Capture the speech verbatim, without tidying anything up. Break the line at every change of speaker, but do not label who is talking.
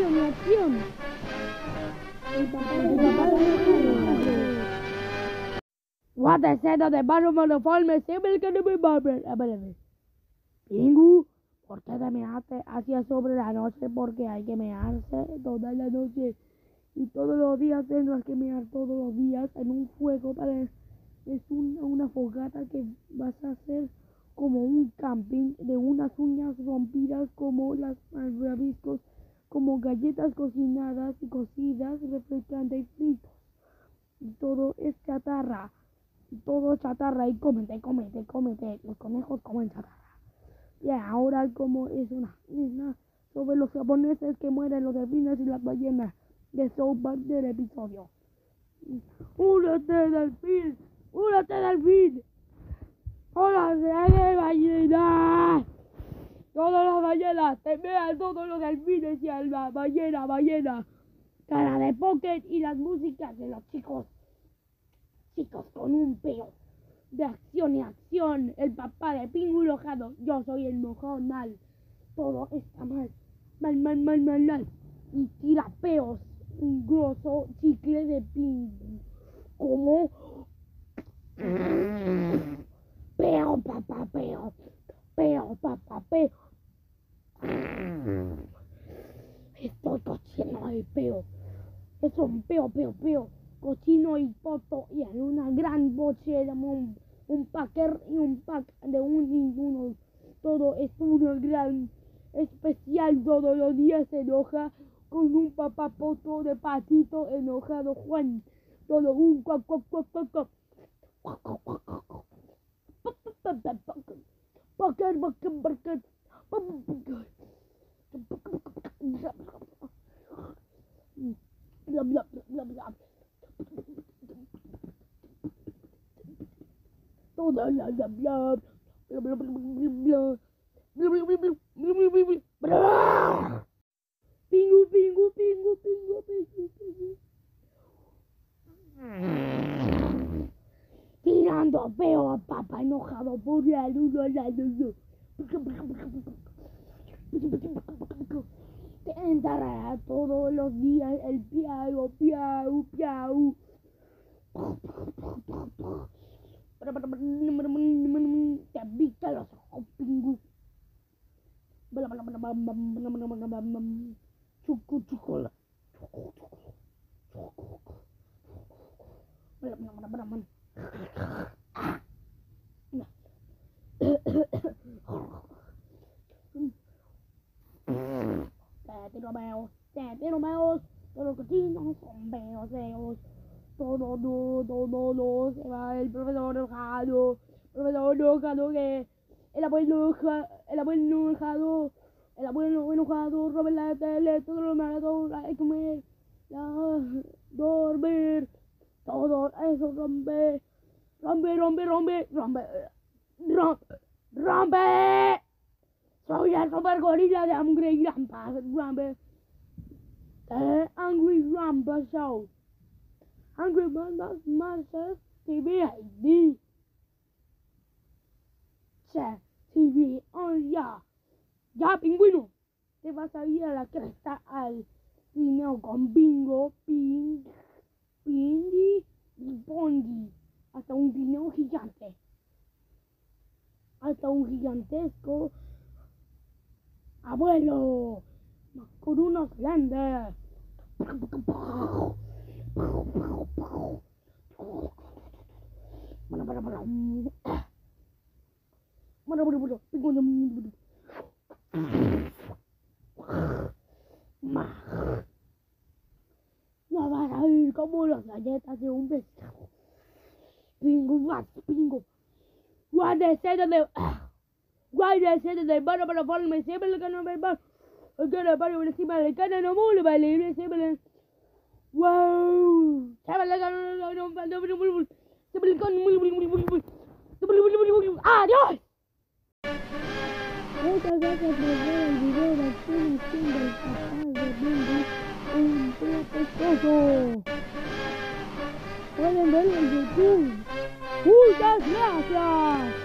acción, acción. El papá de Pingu. What the set of the bottom of the form siempre que no me barber. A ver, a ver. Pingu, ¿por qué te measte hacia sobre la noche? Porque hay que mearse toda la noche. Y todos los días tendrás que mear todos los días en un fuego para... Es un, una fogata que vas a hacer como un camping de unas uñas rompidas como las rabiscos, como galletas cocinadas y cocidas, refrescantes y fritos. Y todo es chatarra. Y todo chatarra. Y cómete, cómete, cómete. Los conejos comen chatarra. Y ahora como es una isla sobre los japoneses que mueren los delfines y las ballenas de South Park del episodio. ¡Únete, delfín! ¡Únete, delfín! ¡Hola, de ballena! Todas las ballenas, te vean todos los delfines y alma, ballena, ballena. Cara de póker y las músicas de los chicos. Chicos con un pelo. De acción y acción, el papá de Pingu enojado. Yo soy el mojón mal. Todo está mal. Mal, mal, mal, mal, mal. Y tira peos. Un grosso chicle de Pingu. Como... Peo, papá, peo. Peo, papá, peo. Estoy cochino y peo. Es un peo, peo, peo. Cochino y poto. Y en una gran bochera. Un, un packer y un pack de un y uno. Todo es uno gran especial. Todos los días se enoja con un papapoto de patito enojado Juan. Todo un cuac, cuac, cuac, cuac, cuac. Packer, packer, packer. Bla, bla, bla, bla. Todo bla, bla, bla. Bla, bla, bla, bla. Pingu, pingu, pingu, pingu, pingu, pingu. Tirando peo a papá enojado por la luz, la luz. Te enterrará todos los días el piau, piau, piau. Te pica los ojos, Pingu. Chucu, chucola. Te Romeo, te Romeo, todos los cochinos son feos. Todo, no, todo, no, se va el profesor enojado, profesor enojado que el abuelo, el abuelo enojado, el abuelo enojado, roba la tele, todo lo malo, hay que comer, ya, dormir, todo eso rompe, rompe, rompe, rompe, rompe, rompe, rompe. Soy el super gorila de Angry Grandpa, rompe, the Angry Grandpa Show. Angry Grandpa Masters T V I D. Che, T V, oh ya. Ya, pingüino. Te vas a ir a la cresta al trineo con Bingo, Ping, Pingy y Bongi. Hasta un trineo gigante. Hasta un gigantesco abuelo. Con unos grandes. Mana mana mana. Mana mana mana. No vas a ir como las galletas de un pescado. Pingo, what, pingo. What the set of the. What the set of the. Para para para me siempre le gano el bar. El que le paro por encima del cana no mole vale siempre. Wow. Siempre le gano no no no no. Siempre le gano. Adiós. Muchas gracias por ver el video de acción del papá de Bingo, un protestoso. Pueden verlo en YouTube. Muchas gracias.